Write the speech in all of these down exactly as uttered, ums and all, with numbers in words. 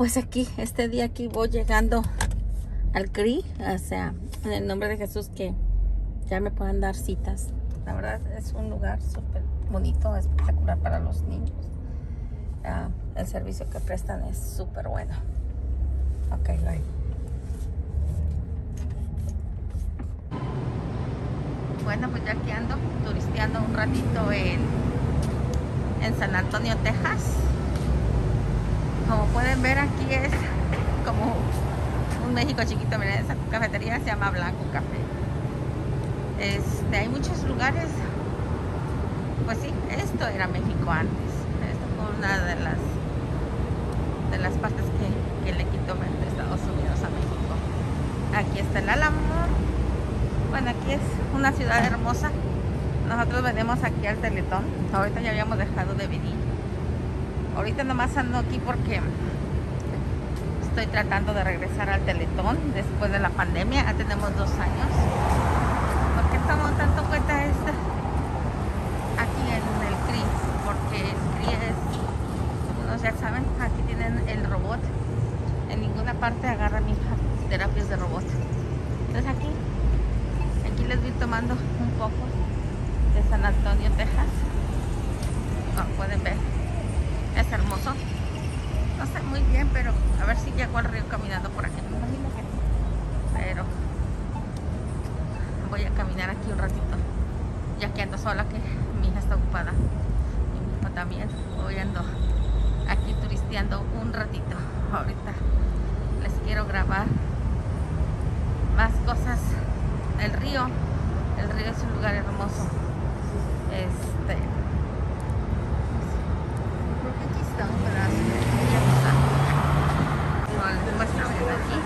pues aquí, este día aquí voy llegando al C R I, o sea, en el nombre de Jesús, que ya me puedan dar citas. La verdad es un lugar súper bonito, espectacular para los niños. Uh, el servicio que prestan es súper bueno. Ok, bye. Bueno, pues ya aquí ando turisteando un ratito en, en San Antonio, Texas. Como pueden ver, aquí es como un México chiquito. Miren, esa cafetería se llama Blanco Café. Este, hay muchos lugares. Pues sí, esto era México antes. Esta fue una de las de las partes que, que le quitó de Estados Unidos a México. Aquí está el Álamo. Bueno, aquí es una ciudad hermosa. Nosotros venimos aquí al Teletón. Ahorita ya habíamos dejado de venir. Ahorita nomás ando aquí porque estoy tratando de regresar al Teletón después de la pandemia. Ya tenemos dos años. ¿Por qué estamos dando cuenta de esto? Aquí en el C R I, porque el C R I es, unos ya saben, aquí tienen el robot. En ninguna parte agarran mis terapias de robot. Entonces aquí, aquí les voy tomando un poco de San Antonio, Texas. Como pueden ver, es hermoso. No sé muy bien, pero a ver si llego al río caminando por aquí. Me imagino que sí. Pero voy a caminar aquí un ratito, ya que ando sola, que mi hija está ocupada y mi hijo también. Hoy ando aquí turisteando un ratito. Ahorita les quiero grabar más cosas. El río, el río es un lugar hermoso. Este, creo que aquí está un pedazo. No, les muestro bien aquí.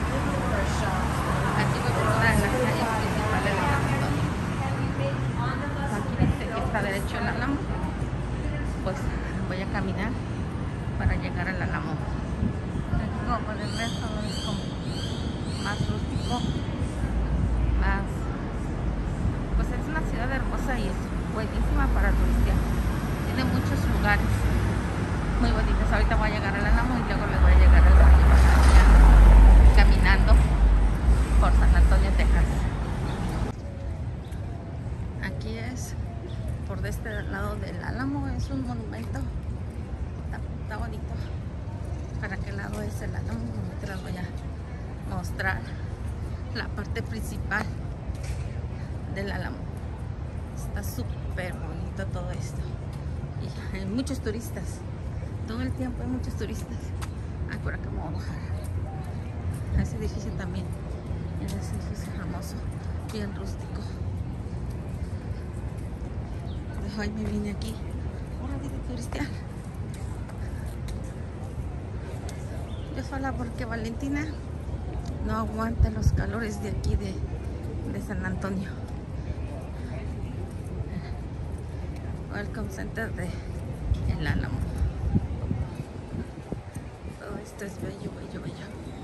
Aquí voy por una de las calles principales de San Antonio. Aquí dice que está derecho el Álamo. Pues voy a caminar para llegar al Álamo. Aquí, como pueden ver, todo es como más rústico, más, pues es una ciudad hermosa y es buenísima para turistear. Tiene muchos lugares muy bonitos. Ahorita voy a llegar al Álamo y luego le voy a llegar al río, caminando por San Antonio, Texas. Aquí es por de este lado del Álamo, es un monumento. Está, está bonito. ¿Para qué lado es el Álamo? Te las voy a mostrar la parte principal del Álamo. Está súper bonito todo esto. Y hay muchos turistas. Todo el tiempo hay muchos turistas. Ay, por acá me voy a bajar. Ese edificio también. Ese edificio hermoso, bien rústico. Pues hoy me vine aquí un ratito a turistear. Yo sola porque Valentina no aguanta los calores de aquí de, de San Antonio. Welcome Center de El Álamo. Todo esto es bello, bello, bello.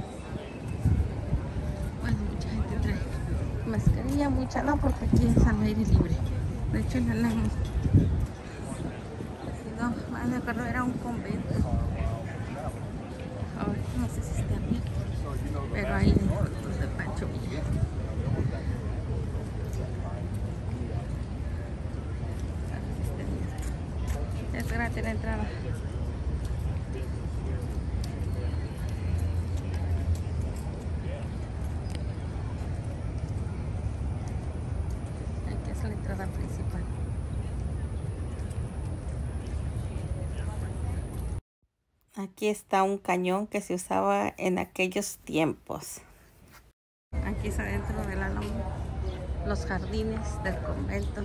Bueno, mucha gente trae mascarilla, mucha no, porque aquí es al aire libre. De hecho, en el Álamo, si no, me acuerdo, era un convento. Ahora no sé si está abierto, pero ahí hay fotos de Pancho Villa. Es gratis la entrada. Aquí es la entrada principal. Aquí está un cañón que se usaba en aquellos tiempos. Aquí es adentro del Álamo, los jardines del convento.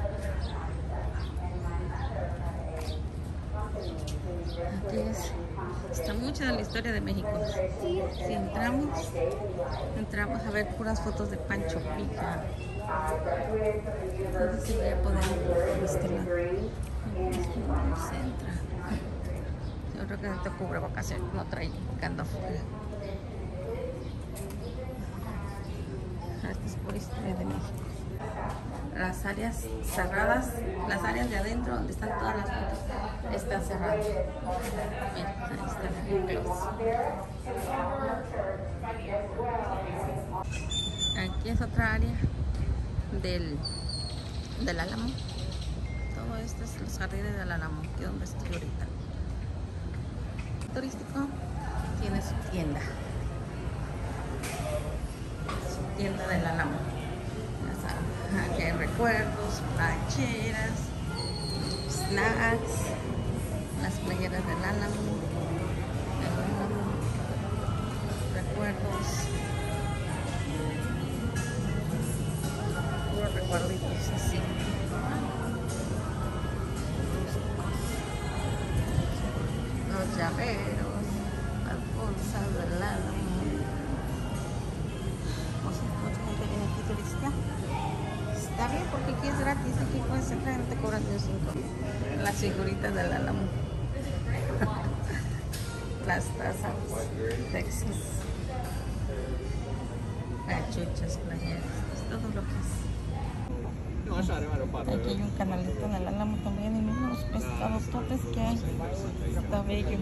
Aquí es, está mucha de la historia de México. Si entramos, entramos a ver puras fotos de Pancho Villa. No sé si voy a poder ir por este lado. No se entra. Yo creo que no te cubre vacaciones, no trae porque ando afuera. Esta es por historia de México. las áreas cerradas, las áreas de adentro donde están todas las fotos, están cerradas. Miren, ahí está la aquí es otra área del, del Álamo. Todo esto es los jardines del Álamo, aquí donde estoy ahorita. Turístico tiene su tienda, su tienda del Álamo. Aquí hay recuerdos, plancheras, snacks, las playeras del Álamo, el Álamo, recuerdos, puros recuerditos así. Los llaveros, las bolsas del Álamo. O sea, mucha gente viene aquí a turistear. Está bien porque aquí es gratis, aquí puedes entrar y no te cobran ni un cinco. Las figuritas del Álamo. Las tazas, Texas, cachuchas, playeras, es todo lo que es. Aquí hay un canalito en el Álamo también y miren los pescados totes que hay. Está bello.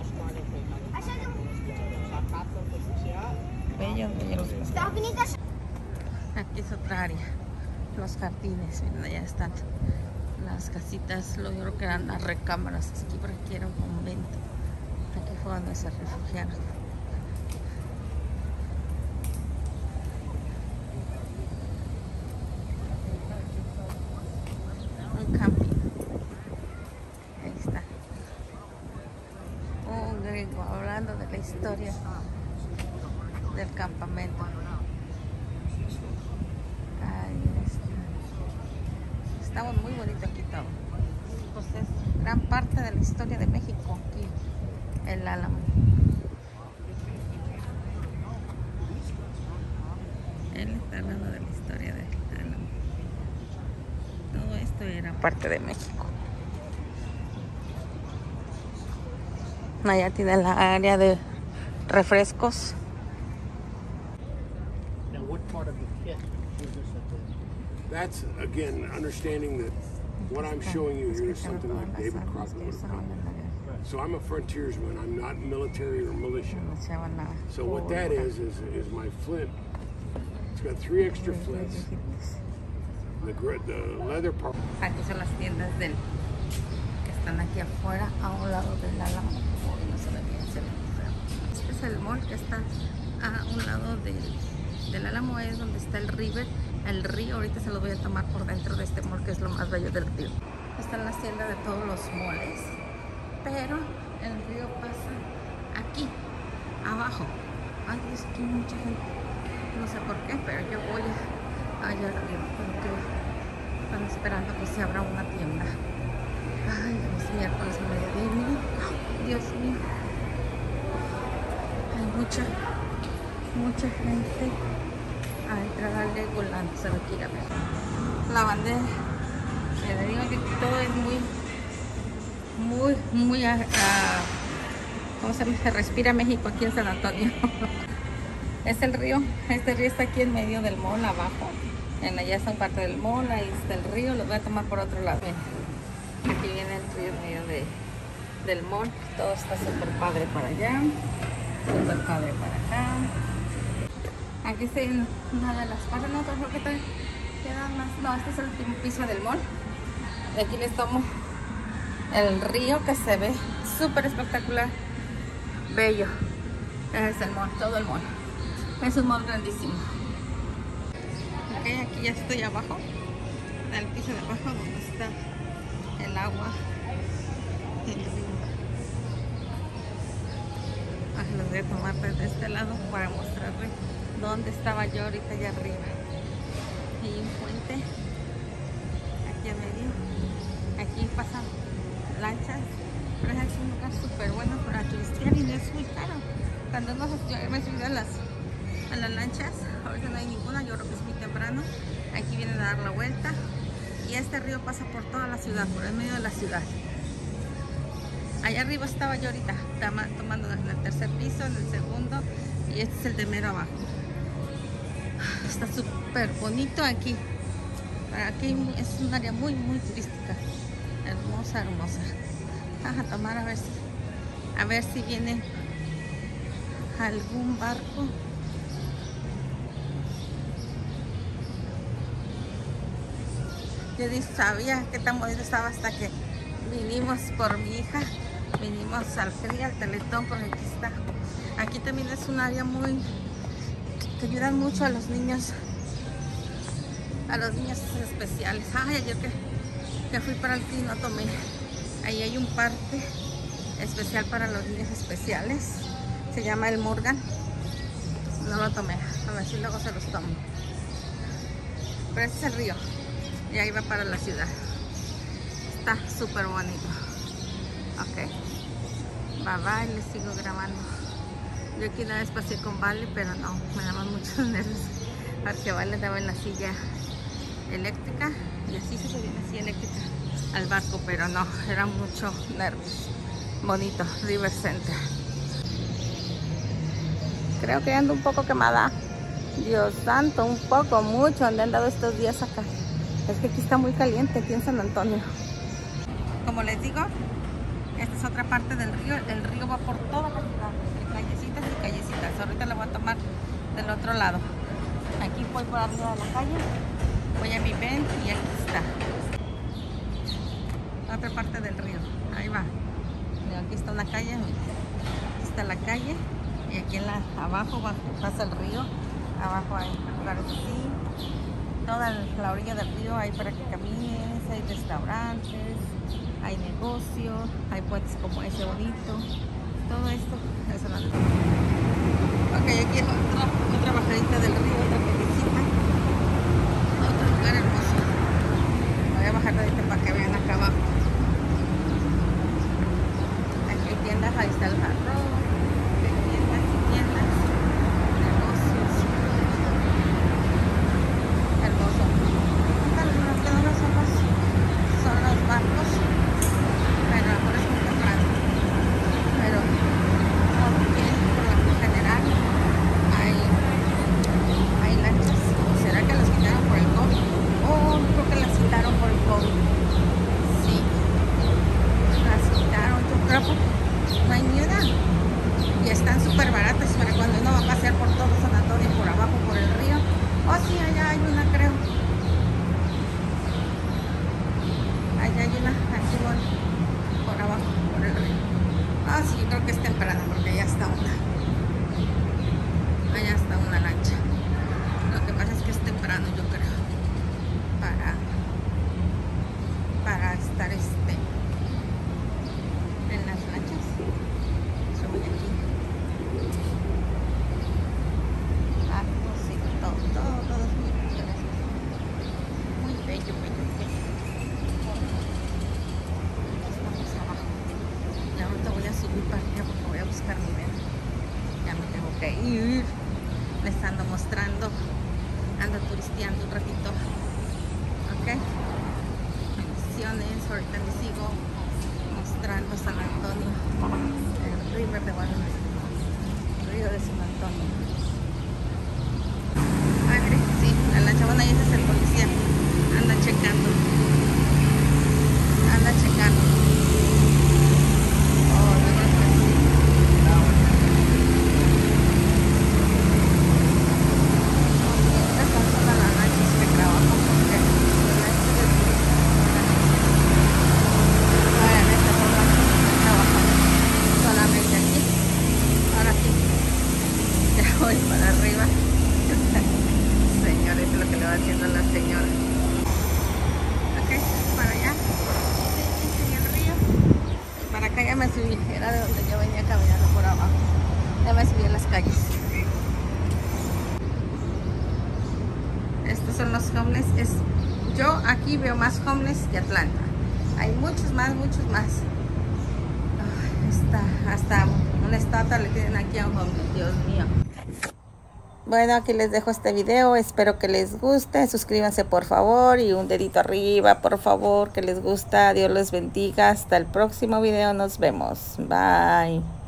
Bellos, bellos los pescados. Aquí es otra área. Los jardines, miren, allá están las casitas, lo yo creo que eran las recámaras, aquí por aquí era un convento, aquí fue donde se refugiaron. Un camping, ahí está, un gringo hablando de la historia del campamento. Estamos muy bonito aquí todo. Pues es gran parte de la historia de México aquí, el Álamo. Él está hablando de la historia del Álamo. Todo esto era parte de México. Allá tiene la área de refrescos. That's, again, understanding that what I'm showing you here is something like David Crockett would have done. So I'm a frontiersman. I'm not military or militia. So what that is, is, is my flint. It's got three extra flints. The, the leather part. Aquí son las tiendas del, que están aquí afuera, a un lado del Álamo. Oh, no se ve bien, se ve feo. Este es el mall que está a un lado del, del Álamo, es donde está el river. El río, ahorita se los voy a tomar por dentro de este mall que es lo más bello del río. Están las tiendas de todos los malls, pero el río pasa aquí, abajo. Ay, es que hay mucha gente, no sé por qué, pero yo voy allá arriba porque están esperando que se abra una tienda. Ay, es miércoles a mediodía, miren, Dios mío, hay mucha, mucha gente a entrar al Legoland, se lo quiere ver. La bandera, le digo que todo es muy, muy, muy, uh, ¿cómo se llama? Se respira México aquí en San Antonio. Es el río, este río está aquí en medio del mall, abajo. En allá está parte del mall, ahí está el río, lo voy a tomar por otro lado. Bien. Aquí viene el río en medio de, del mall, todo está súper padre para allá, súper padre para acá. Aquí estoy en una de las partes, no, creo que te quedan más. No, este es el último piso del mall. De aquí les tomo el río que se ve súper espectacular, bello. Ese es el mall, todo el mall. Es un mall grandísimo. Ok, aquí ya estoy abajo, en el piso de abajo donde está el agua del río. Ah, los voy a tomar desde este lado para mostrarles dónde estaba yo ahorita allá arriba. Hay un puente aquí a medio. Aquí pasan lanchas, pero es un lugar súper bueno para turistear y no es muy caro. Cuando hemos, yo me he subido a las, a las lanchas, ahorita no hay ninguna, yo creo que es muy temprano. Aquí vienen a dar la vuelta y este río pasa por toda la ciudad, por el medio de la ciudad. Allá arriba estaba yo ahorita, tomando en el tercer piso, en el segundo, y este es el de mero abajo. Está súper bonito aquí. Aquí es un área muy, muy turística. Hermosa, hermosa. Vamos a tomar a ver si, a ver si viene algún barco. Yo ni sabía qué tan bonito estaba hasta que vinimos por mi hija. Vinimos al Feria, al Teletón, porque aquí está. Aquí también es un área muy... que ayudan mucho a los niños. A los niños especiales. Ay, ayer que, que fui para el T I no tomé. Ahí hay un parque especial para los niños especiales. Se llama el Morgan. No lo tomé. A ver si luego se los tomo. Pero ese es el río. Y ahí va para la ciudad. Está súper bonito. Ok. Bye bye, les sigo grabando. Yo aquí una vez pasé con Vale, pero no, me daban muchos nervios. Porque Vale estaba en la silla eléctrica y así se subía en la silla eléctrica al barco, pero no, era mucho nervios. Bonito, River Center. Creo que ando un poco quemada. Dios santo, un poco, mucho. ¿Dónde han dado estos días acá? Es que aquí está muy caliente, aquí en San Antonio. Como les digo, esta es otra parte del río. El río va por toda la ciudad, entre callecitas y callecitas. Ahorita la voy a tomar del otro lado. Aquí voy por arriba de la calle. Voy a mi ven y aquí está. Otra parte del río. Ahí va. Aquí está una calle. Aquí está la calle. Y aquí en la, abajo va, pasa el río. Abajo hay lugares así. Toda la orilla del río hay para que camines. Hay restaurantes. Hay negocios. Hay puentes como ese bonito. Todo esto es una... Ok, aquí es otra, otra bajadita del río. Otra pequeñita. Otro lugar hermoso. Voy a bajar ahorita para que vean acá abajo. Aquí hay tiendas. Ahí está el jarro. Tiendas y tiendas. Negocios. Hermoso. Los que no son los, son los barcos. Pero ahora es muy temprano. Pero aquí por lo general hay, hay lanchas. ¿Será que las quitaron por el COVID? Oh, creo que las quitaron por el COVID. Sí. Las quitaron, yo creo que no hay ni una. Y están súper baratas para cuando uno va a pasear por todo San Antonio, por abajo, por el río. Oh, sí, allá hay una, creo. Allá hay una, aquí voy, por abajo, por el río. Ah, sí, yo creo que es temprano porque allá está una. Allá está una lancha. Lo que pasa es que es temprano, yo creo. Para, para estar este en las lanchas. Subí aquí. Ah, pues sí, todo, todo, todo es muy bello. Muy bello, bello, bello. Estamos abajo. Y ahorita voy a subir para allá porque voy a buscar mi ven. Ya me tengo que ir. Les ando mostrando. Ando turisteando un ratito. Ok. Bendiciones. Ahorita les sigo mostrando San Antonio. El River de Guadalupe. El río de San Antonio. Ah, mire, sí, la lancha. Bueno, ahí ese es el policía. Anda checando. Anda checando. Oh, de verdad que sí. Estas son las lanchas que trabajo porque la lancha del turista. Vayan, estas son las que trabajan solamente aquí. Ahora sí, ya voy para arriba. Señores, es lo que le va haciendo la señora. Ok, para allá. Sí, sí, sí, el río. Para acá ya me subí. Era de donde yo venía caminando por abajo. Ya me subí en las calles. Estos son los homeless. Es, yo aquí veo más homeless que Atlanta. Hay muchos más, muchos más. Ay, está, hasta una estatua le tienen aquí a un homeless. Dios mío. Bueno, aquí les dejo este video. Espero que les guste. Suscríbanse por favor y un dedito arriba, por favor, que les gusta. Dios los bendiga. Hasta el próximo video. Nos vemos. Bye.